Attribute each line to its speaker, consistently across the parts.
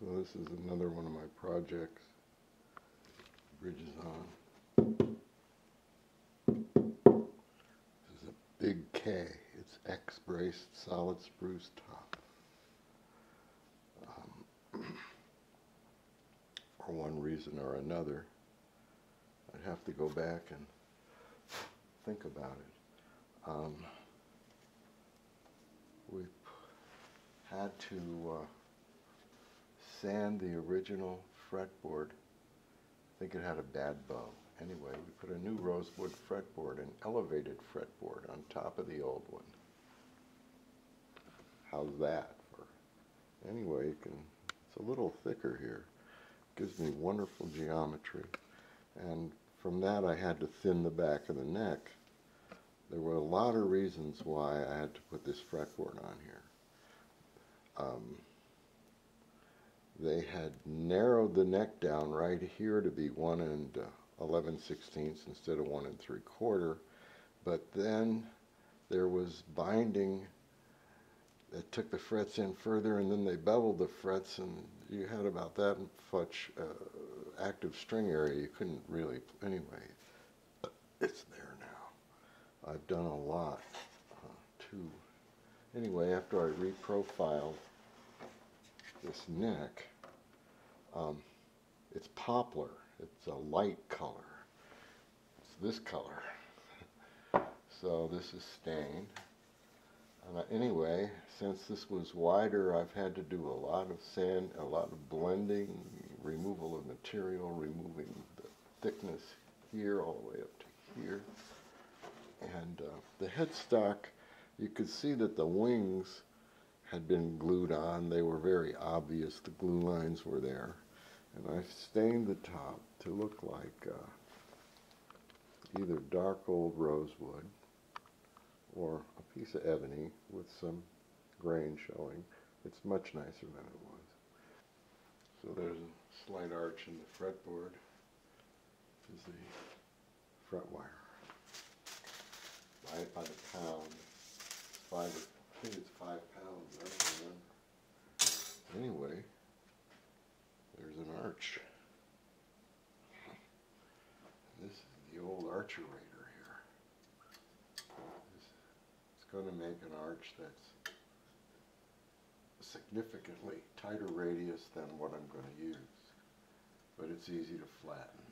Speaker 1: So this is another one of my projects. Bridge is on. This is a big K. It's X-braced solid spruce top. For one reason or another, I'd have to go back and think about it. We had to sand the original fretboard. I think it had a bad bow. Anyway, we put a new rosewood fretboard, an elevated fretboard, on top of the old one. How's that? Anyway, it's a little thicker here. Gives me wonderful geometry. And from that I had to thin the back of the neck. There were a lot of reasons why I had to put this fretboard on here. They had narrowed the neck down right here to be 1 11/16 instead of 1 3/4, but then there was binding that took the frets in further, and then they beveled the frets, and you had about that much active string area. You couldn't really, anyway, it's there now. I've done a lot too. Anyway, after I reprofiled this neck, it's poplar. It's a light color. It's this color. So this is stained. And anyway, since this was wider, I've had to do a lot of sand, a lot of blending, removal of material, removing the thickness here all the way up to here. And the headstock, you could see that the wings had been glued on. They were very obvious. The glue lines were there. And I stained the top to look like either dark old rosewood or a piece of ebony with some grain showing. It's much nicer than it was. So there's a slight arch in the fretboard. This is the fret wire. Buy it by the pound. I think it's 5 pounds. I don't remember. Anyway, there's an arch. This is the old archerator here. It's going to make an arch that's significantly tighter radius than what I'm going to use, but it's easy to flatten.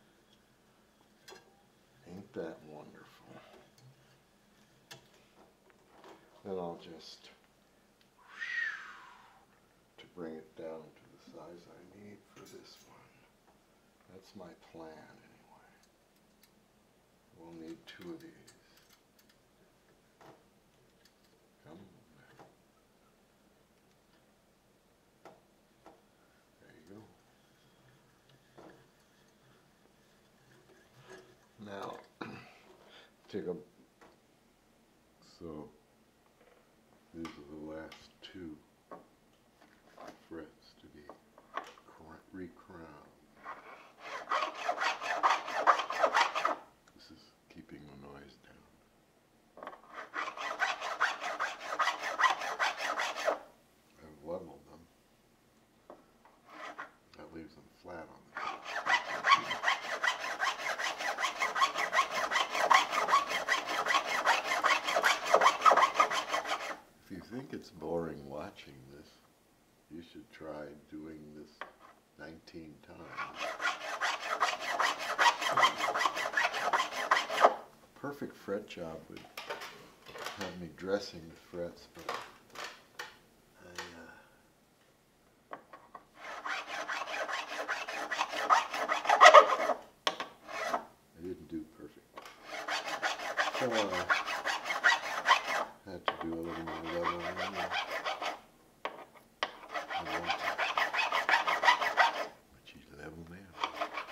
Speaker 1: Ain't that wonderful? Then I'll just, to bring it down to the size I need for this one. That's my plan anyway. We'll need 2 of these. Come on. There you go. Now, take a, so these are the last 2 frets to be re-crowned. This is keeping the noise down. I've leveled them. That leaves them flat on the top. If you think it's boring watching this, you should try doing this 19 times. A perfect fret job would have me dressing the frets, but I didn't do perfect. So I had to do a little more leveling. But you level now.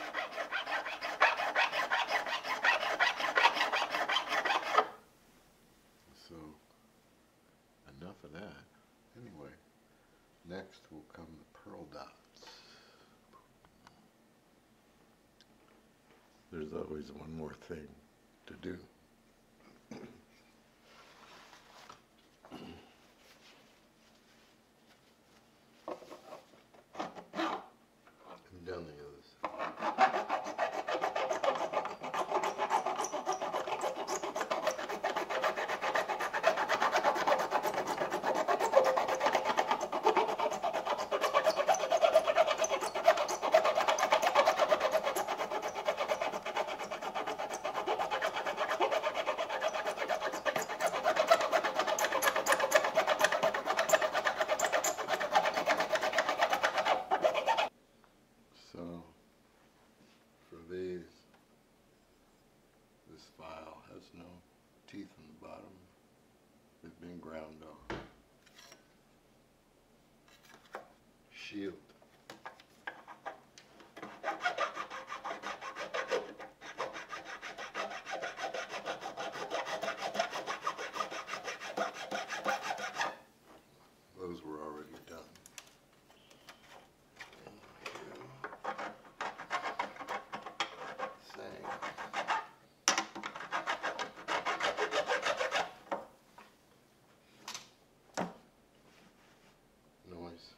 Speaker 1: So enough of that. Anyway, next will come the pearl dots. There's always one more thing to do. shield. Those were already done. Same. Noise.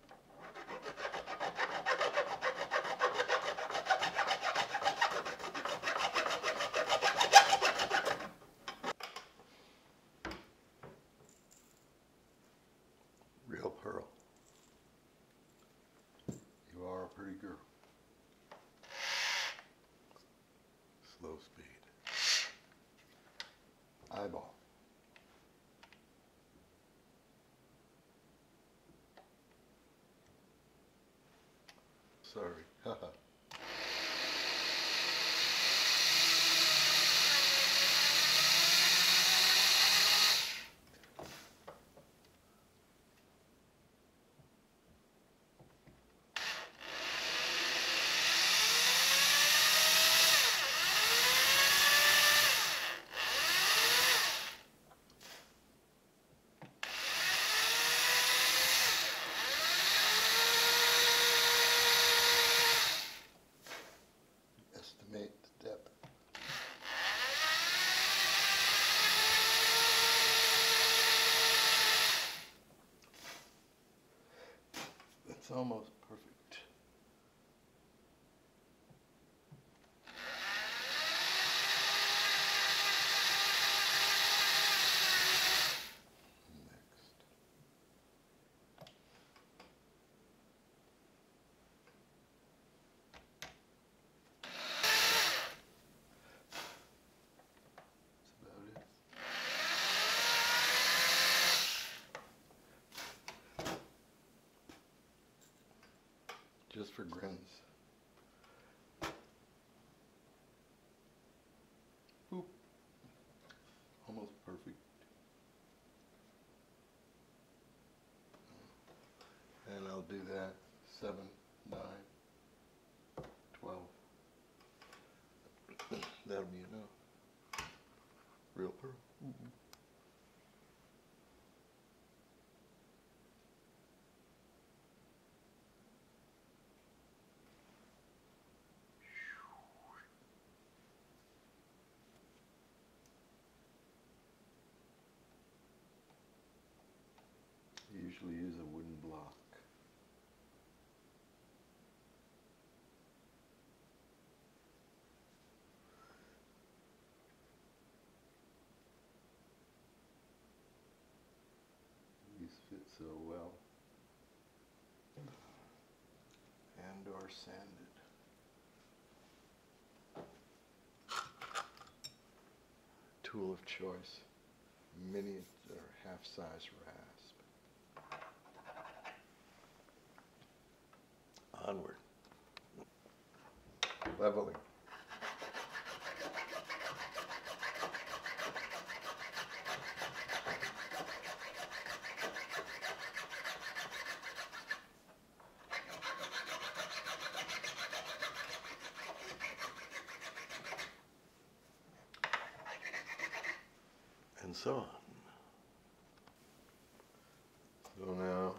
Speaker 1: Real pearl. You are a pretty girl. Slow speed. Eyeball. Sorry. Haha. Estimate the depth. That's almost perfect. Next. That's about it. Just for grins. Boop. Almost perfect. And I'll do that 7, 9, 12. That'll be enough. Real pearl. You usually use a wooden block. These fit so well. And are sanded. Tool of choice. Mini or half-size rasp. Onward. Leveling. And so on. So now,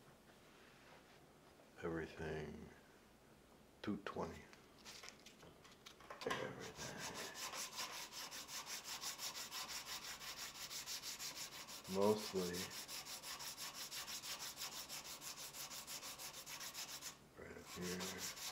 Speaker 1: everything 220. Everything. Mostly right up here.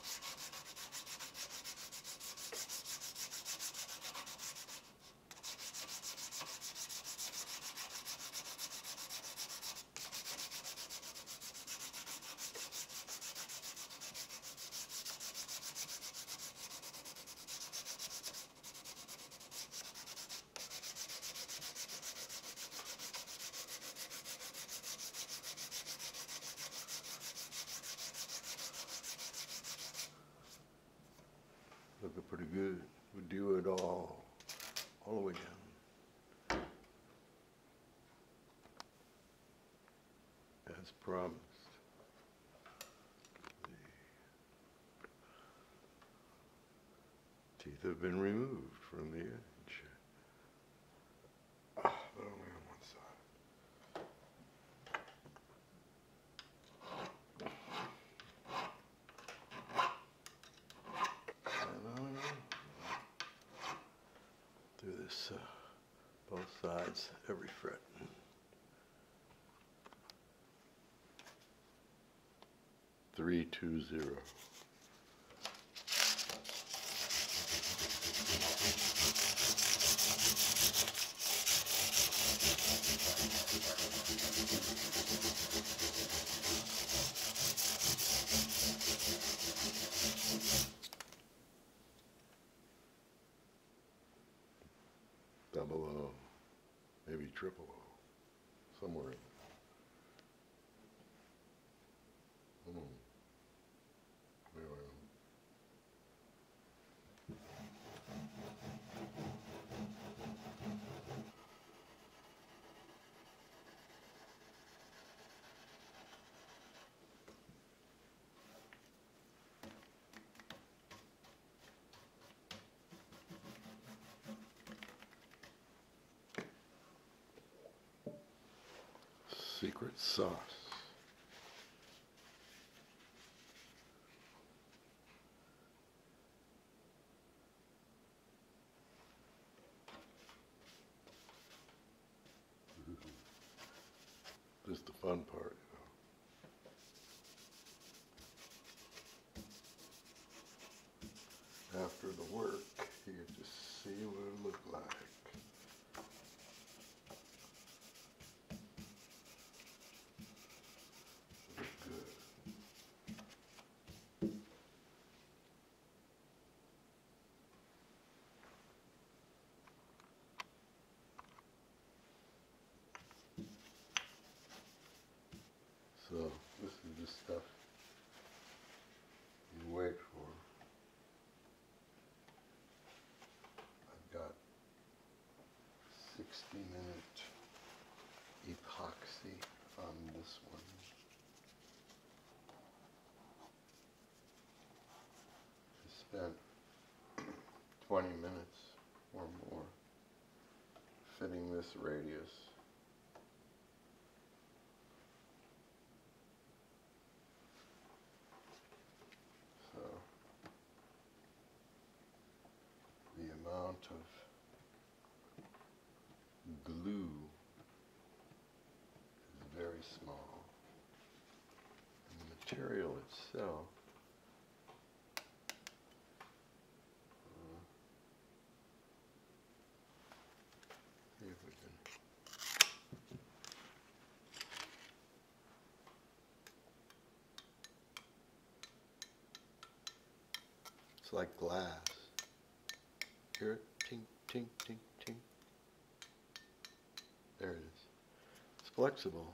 Speaker 1: Looking pretty good. We do it all the way down. As promised. teeth have been removed from the edge. But only on one side. And on through this, both sides, every fret. Three, 2, 0. Double O, maybe triple O, somewhere in there. Secret sauce. This is the fun part, you know. After the work, you get to see what it looked like. So this is the stuff you wait for. I've got 60-minute epoxy on this one. I spent 20 minutes or more fitting this radius. The amount of glue is very small, and the material itself see if we can. It's like glass. Hear it? Tink, tink, tink, tink. There it is. It's flexible.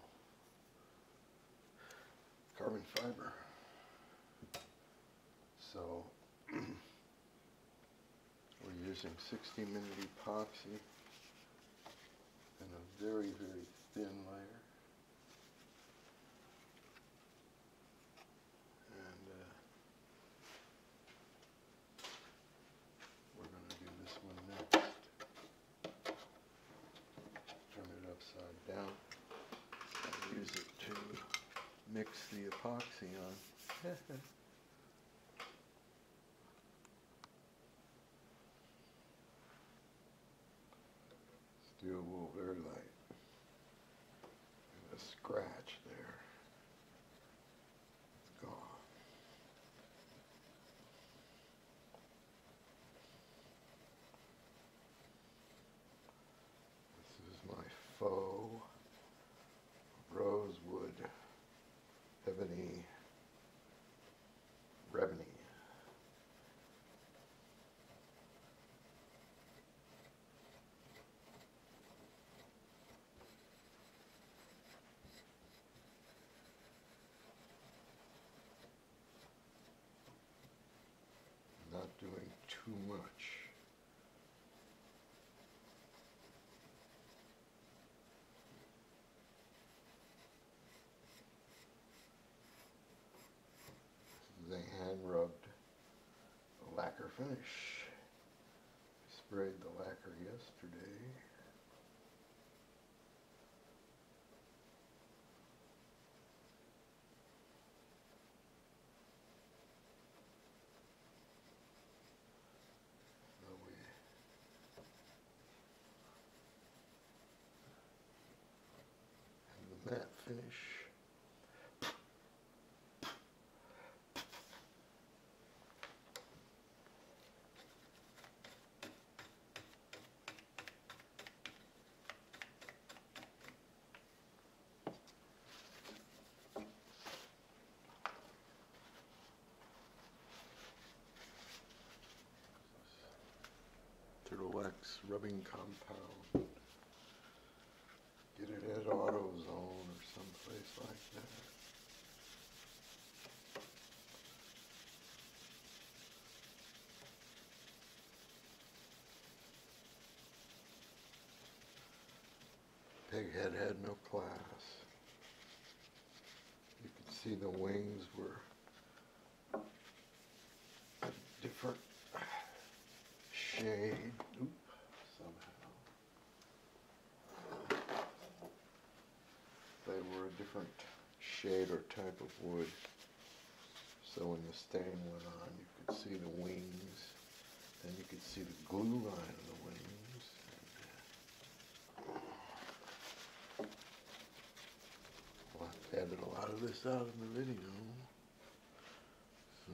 Speaker 1: Carbon fiber. So, we're using 60-minute epoxy and a very, very thin layer. Down and use it to mix the epoxy on. Steel wool very light. And a scratch there. It's gone. This is my faux rosewood ebony rebony. Not doing too much. This is a hand-rubbed lacquer finish. sprayed the lacquer yesterday. So we have the matte finish. Turtle wax rubbing compound. Get it at AutoZone or someplace like that. Pighead had no class. You could see the wings were a different shade. Somehow. They were a different shade or type of wood. So when the stain went on, you could see the wings, then you could see the glue line of the wings. Well, I've added a lot of this out in the video. So,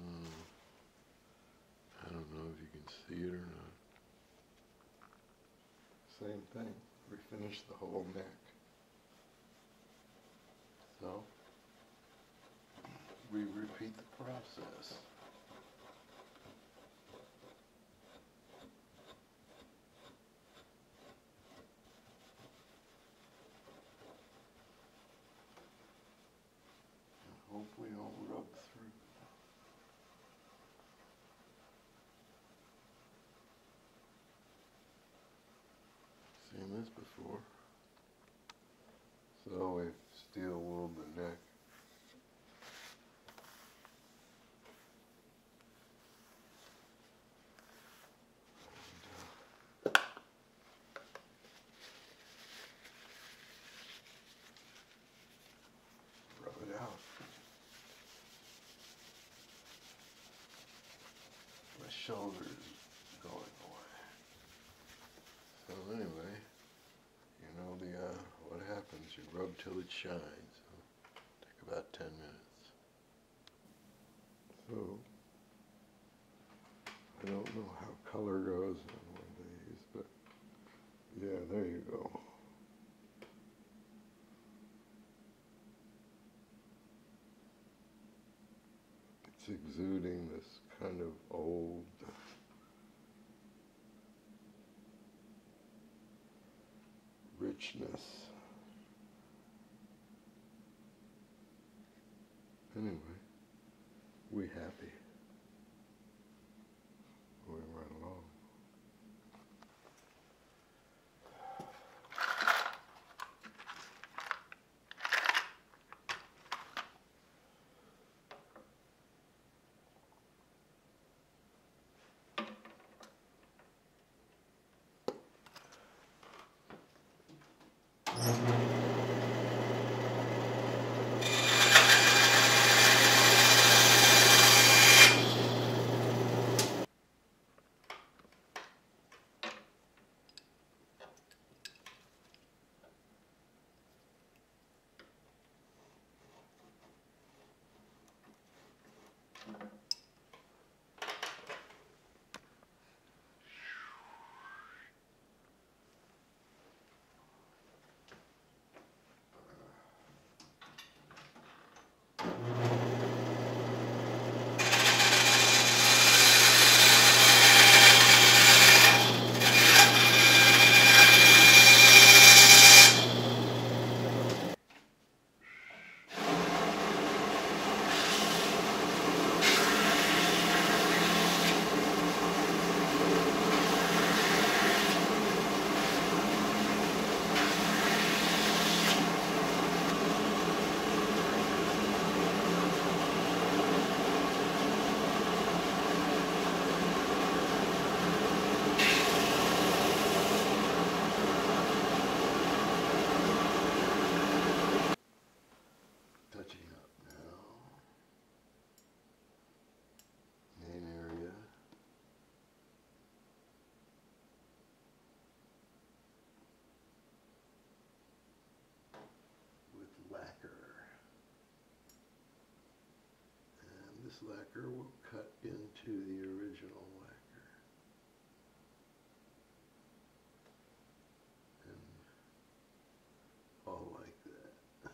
Speaker 1: I don't know if you can see it or not. Same thing, refinish the whole neck. So, we repeat the process. And hope we don't rub through. Seen this before. So we've steel wooled the neck. And, rub it out. My shoulder is going away. So anyway, you know what happens, you rub till it shines. So take about 10 minutes. So I don't know how color goes on one of these, but yeah, there you go. It's exuding this kind of old richness. Anyway, we happy. Going right along. lacquer will cut into the original lacquer. And all like that.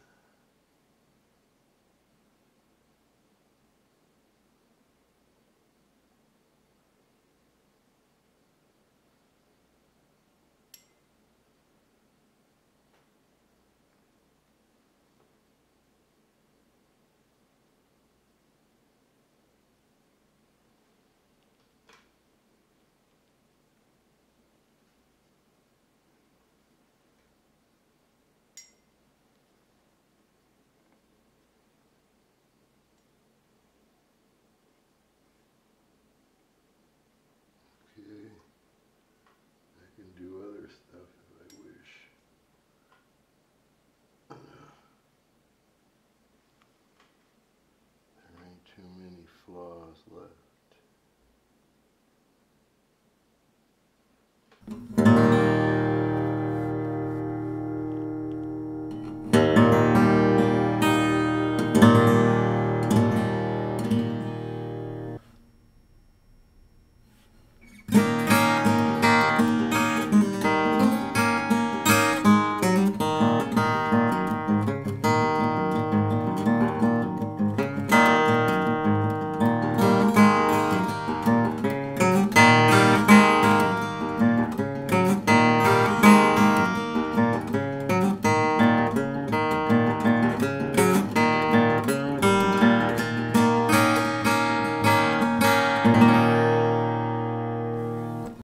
Speaker 1: Okay, I can do other stuff if I wish. There ain't too many flaws left.